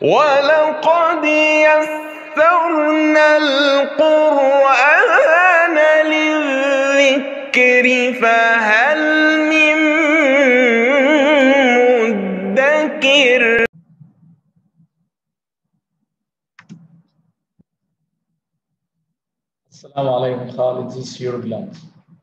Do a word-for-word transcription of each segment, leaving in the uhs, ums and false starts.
ولقد يسرنا القرآن للذكر فهل من مدكر. السلام عليكم خالد. This is your class.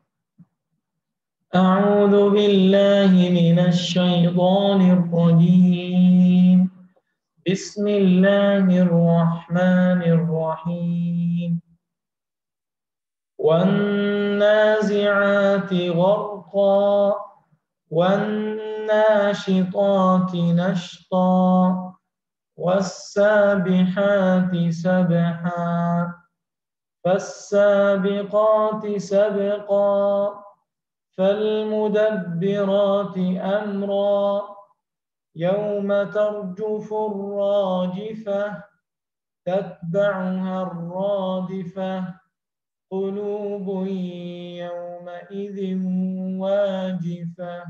أعوذ بالله من الشيطان الرجيم. بسم الله الرحمن الرحيم. والنازعات غرقا والناشطات نشطا والسابحات سبحا فالسابقات سبقا فالمدبرات أمرا يوم ترجف الراجفة تتبعها الرادفة قلوب يومئذ واجفة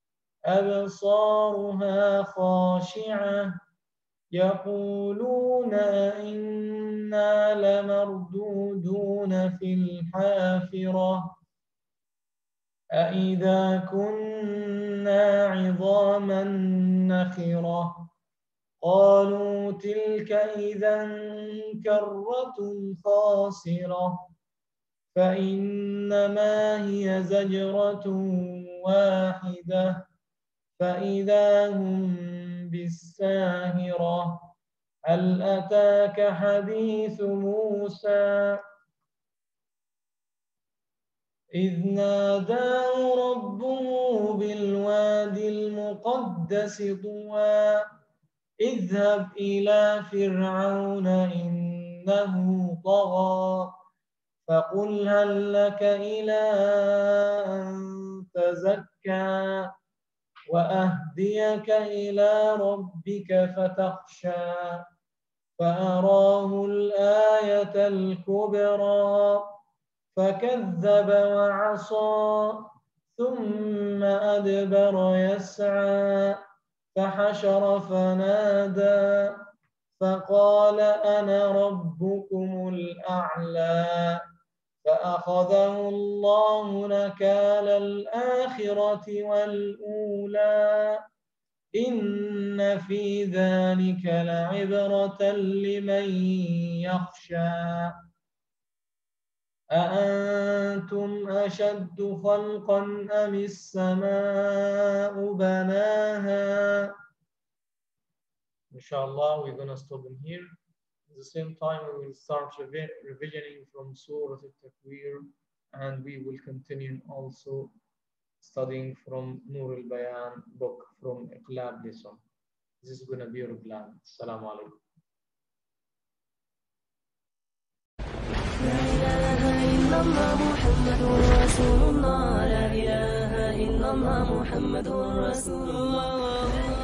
أبصارها خاشعة يقولون إنا لمردودون في الحافرة أإذا كنا عظاما نخرة قالوا تلك إذا كرة خاسرة فإنما هي زجرة واحدة فإذا هم بالساهرة هل أتاك حديث موسى إذ ناداه ربه بالوادي المقدس طوى اذهب إلى فرعون إنه طغى فقل هل لك إلى أن تزكى وأهديك إلى ربك فتخشى فأراه الآية الكبرى فكذب وعصى ثم أدبر يسعى فحشر فنادى فقال أنا ربكم الأعلى فأخذه الله نكال الآخرة والأولى إن في ذلك لعبرة لمن يخشى أأنتم أشد خلقا أم السماء بناها. Inshallah, we're going to stop in here. At the same time, we will start revi revisioning from Surah Al-Takwir, and we will continue also studying from Nur al-Bayan book from Iqlab lesson. This is going to be your plan. Assalamu alaikum. محمد رسول الله لا إله إلا الله محمد رسول الله